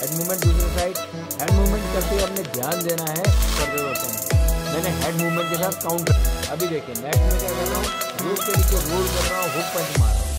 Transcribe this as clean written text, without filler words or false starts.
Head movement दूसरी side. Head movement करते हुए अपने ध्यान देना है करते हुए। मैंने हेड मूवमेंट के साथ काउंट। अभी देखिए नेक्स्ट में क्या कर रहा हूँ, रोप के नीचे रोल कर रहा हूँ, हुक पंच मार रहा हूँ।